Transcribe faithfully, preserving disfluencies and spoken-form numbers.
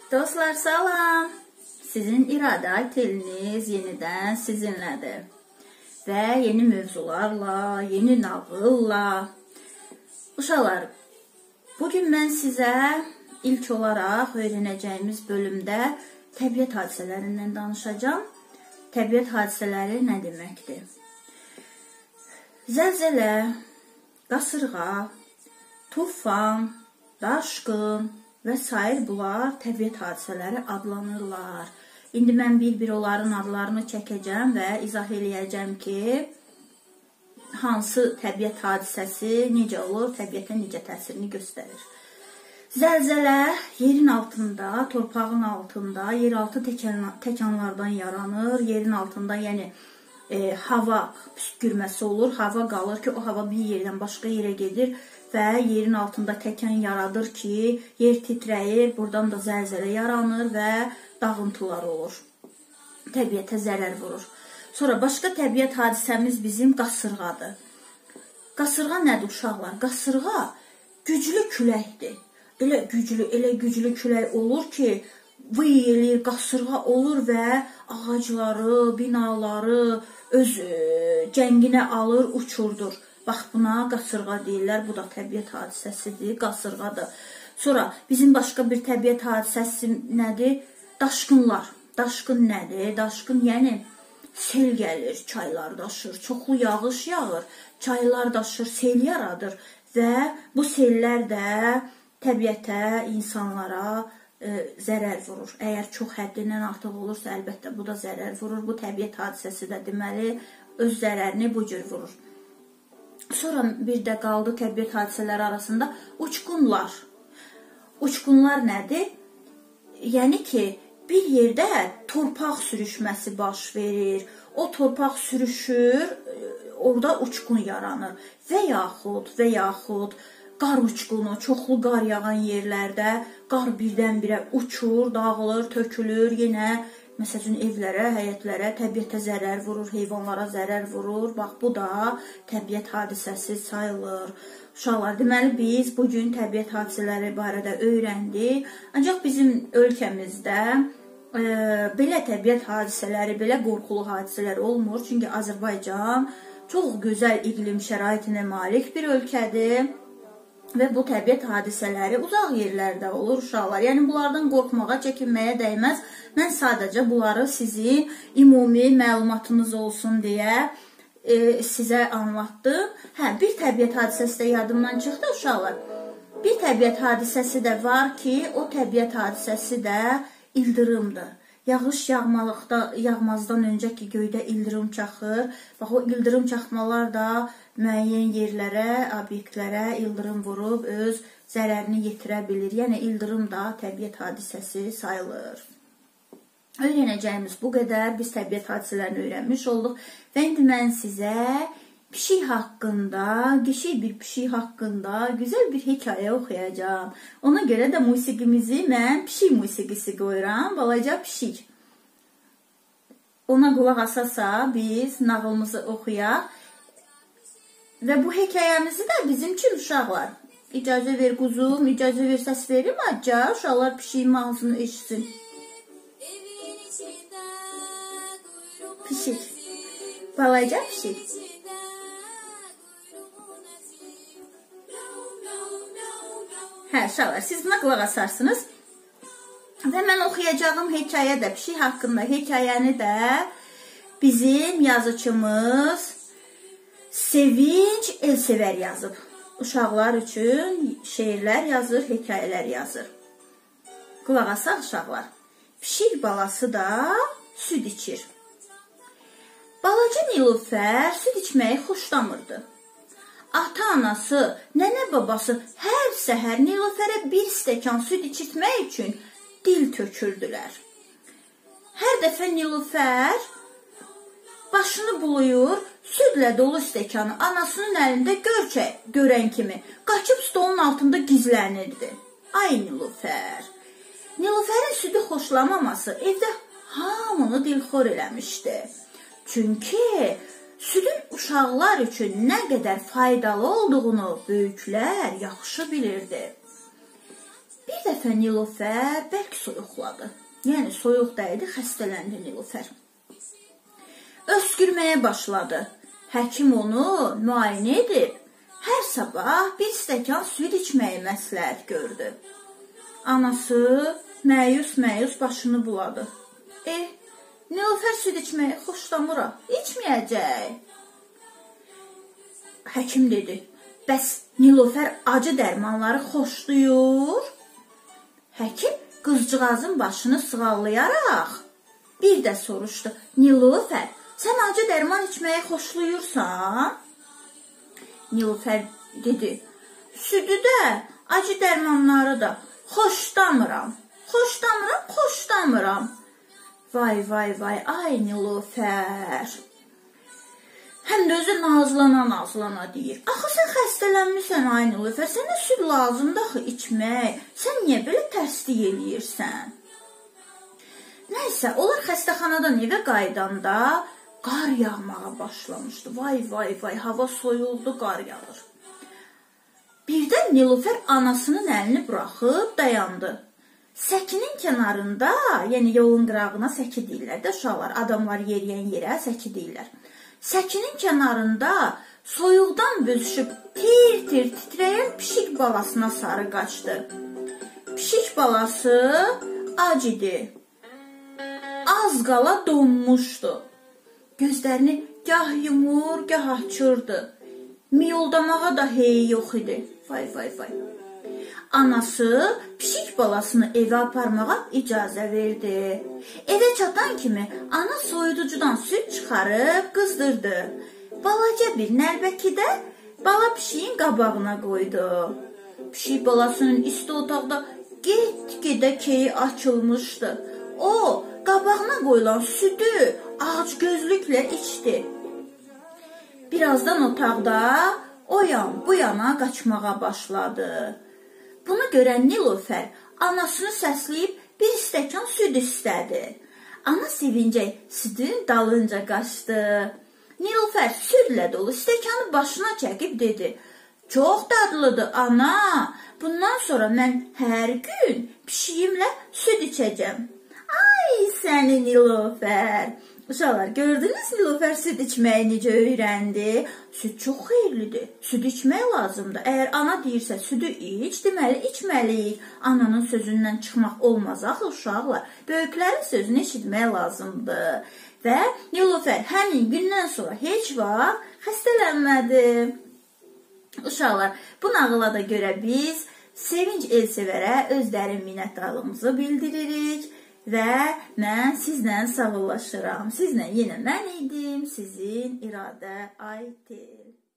Dostlar salam. Sizin iradə teliniz yenidən sizinlədir. Və yeni mövzularla, yeni nağılla. Uşaqlar, bugün mən sizə ilk olaraq öyrənəcəyimiz bölümdə təbiət hadisələrindən danışacağım. Təbiət hadisələri nə deməkdir? Zəlzələ, qasırğa, tufan, daşqın və sair bunlar təbiət hadisələri adlanırlar. İndi mən bir-bir onların adlarını çəkəcəm və izah eləyəcəm ki, hansı təbiət hadisəsi necə olur, təbiətə necə təsirini göstərir. Zəlzələ yerin altında, torpağın altında, yeraltı təkanlardan yaranır. Yerin altında, yəni e, hava püskürməsi olur. Hava qalır ki, o hava bir yerdən başqa yerə gedir və yerin altında təkan yaradır ki, yer titrəyir, buradan da zəlzələ yaranır və dağıntılar olur. Təbiətə zərər vurur. Sonra başqa təbiət hadisəmiz bizim qasırğadır. Qasırğa nədir uşaqlar? Qasırğa güclü küləkdir. Elə güclü, elə güclü külək olur ki, vıy eləyir, qasırğa olur və ağacları, binaları öz cənginə alır, uçurdur. Bax, buna qasırğa deyirlər, bu da təbiət hadisəsidir, qasırğadır. Sonra bizim başqa bir təbiət hadisəsi nədir? Daşqınlar. Daşqın nədir? Daşqın, yəni sel gəlir, çaylar daşır, çoxlu yağış yağır, çaylar daşır, sel yaradır və bu sellər də təbiətə, insanlara e, zərər vurur. Əgər çox həddindən artıq olursa, əlbəttə bu da zərər vurur. Bu təbiət hadisəsi də deməli öz zərərini bu cür vurur. Sonra bir də qaldı təbiət hadisələri arasında uçqunlar. Uçqunlar nədir? Yəni ki, bir yerdə torpaq sürüşməsi baş verir. O torpaq sürüşür, orada uçqun yaranır. Və yaxud, və yaxud qar uçqunu, çoxlu qar yağan yerlərdə qar birdən-birə uçur, dağılır, tökülür, yenə məsəl üçün evlərə, həyətlərə, təbiətə zərər vurur, heyvanlara zərər vurur. Bax, bu da təbiət hadisəsi sayılır. Uşaqlar, deməli biz bugün təbiət hadisələri barədə öyrəndik. Ancaq bizim ölkəmizdə e, belə təbiət hadisələri, belə qorxulu hadisələr olmur. Çünki Azərbaycan çox gözəl iqlim şəraitinə malik bir ölkədir. Və bu təbiət hadisələri uzaq yerlərdə olur uşaqlar. Yəni bunlardan qorxmağa, çəkinməyə dəyməz. Mən sadəcə bunları sizin ümumi məlumatınız olsun deyə e, sizə anlatdım. Hə, bir təbiət hadisəsi də yadımdan çıxdı uşaqlar. Bir təbiət hadisəsi də var ki, o təbiət hadisəsi də ildırımdır. Yağış yağmalıqda, yağmazdan öncə ki, göydə ildırım çaxır. Bax, o ildırım çaxmalar da müəyyən yerlərə, obyektlərə ildırım vurub öz zərərini yetirə bilir. Yəni, ildırım da təbiət hadisəsi sayılır. Öyrənəcəyimiz bu qədər. Biz təbiət hadisələrini öyrənmiş olduq. Və indi mən sizə pişik haqqında, kiçik bir pişik haqqında gözəl bir hekayə oxuyacağım. Ona görə də musiqimizi mən pişik musiqisi qoyuram, balaca pişik. Ona qulaq asasa biz nağılımızı oxuyaq. Və bu hekayəmizi də bizim üçün uşaqlar. İcazə ver quzum, icazə ver səs verim acca, uşaqlar pişiyin ağzını eşitsin. Pişik, balaca pişik. Hə, uşaqlar, siz buna qulaq asarsınız. Və mən oxuyacağım hekayə də, pişik haqqında hekayəni də bizim yazıçımız Sevinç Elsevər yazıb. Uşaqlar üçün şeirlər yazır, hekayələr yazır. Qulaq asaq uşaqlar. Pişik balası da süd içir. Balaca Nilufər süd içməyi xoşlamırdı. Ata-anası, nənə-babası hər səhər Nilufərə bir stəkan süd içirtmək üçün dil tökürdülər. Hər dəfə Nilufər başını buluyur, südlə dolu stəkanı anasının əlində görçək, görən kimi qaçıb stolun altında gizlənirdi. Ay Nilufər! Nilufərin südü xoşlamaması evdə hamını dilxor eləmişdi. Çünki südün uşaqlar üçün nə qədər faydalı olduğunu böyüklər yaxşı bilirdi. Bir dəfə Nilufər bərk soyuqladı. Yəni soyuq dəydi, xəstələndi Nilufər. Öskürməyə başladı. Həkim onu müayinə edib, hər sabah bir stəkan süd içməyi məsləhət gördü. Anası məyus-məyus başını buladı. E, Nilufər süd içməyi xoşlamır, içməyəcək. Həkim dedi, bəs Nilufər acı dərmanları xoşlayır? Həkim qızcığazın başını sığallayaraq bir də soruşdu. Nilufər, sən acı dərman içməyi xoşlayırsan? Nilufər dedi, südü də, acı dərmanları da xoşlamıram. Xoşlamıram, xoşlamıram. Vay, vay, vay, ay Nilufər. Həm də özü nazlana-nazlana deyir. Axı, sən xəstələnmirsən, ay Nilufər, sənə süd lazımdır axı içmək. Sən niyə belə tərslik eləyirsən? Nəysə, onlar xəstəxanadan evə qaydanda qar yağmağa başlamışdı. Vay, vay, vay, hava soyuldu, qar yağır. Birdən Nilufər anasının əlini buraxıb dayandı. Səkinin kənarında, yəni yolun qırağına səki deyirlər də uşaqlar, adamlar yeriyən yerə səki deyirlər. Səkinin kənarında soyuqdan büzüşüb tir-tir titrəyən pişik balasına sarı qaçdı. Pişik balası ac idi. Az qala donmuşdu. Gözlərini gah yumur, gah açırdı. Miyoldamağa da hey yox idi. Vay, vay, vay. Anası pişik balasını evə aparmağa icazə verdi. Evə çatan kimi ana soyuducudan süd çıxarıb qızdırdı. Balaca bir nəlbəkidə bala pişiyin qabağına qoydu. Pişik balasının isti otaqda get-gedə keyi açılmışdı. O, qabağına qoyulan südü ağac gözlüklə içdi. Birazdan otaqda o yan bu yana qaçmağa başladı. Bunu görən Nilufər anasını səsləyib bir stəkan süd istədi. Ana sevincək südün dalınca qaçdı. Nilufər südlə dolu stəkanı başına çəkib dedi. Çox dadlıdır ana, bundan sonra mən hər gün pişiyimlə süd içəcəm. Ay səni Nilufər. Uşaqlar, gördünüz Nilufər süd içməyi necə öyrəndi? Süd çox xeyirlidir. Süd içmək lazımdır. Əgər ana deyirsə südü iç, deməli içməliyik. Ananın sözündən çıxmaq olmaz axı uşaqlar. Böyüklərin sözünü eşitmək lazımdır. Və Nilufər həmin gündən sonra heç vaxt xəstələnmədi. Uşaqlar, bu nağıla da görə biz Sevinç Elsevərə öz dərin minnətdarlığımızı bildiririk. Və mən sizlə sağollaşıram. Sizlə yenə mən idim, sizin İradə Aytel.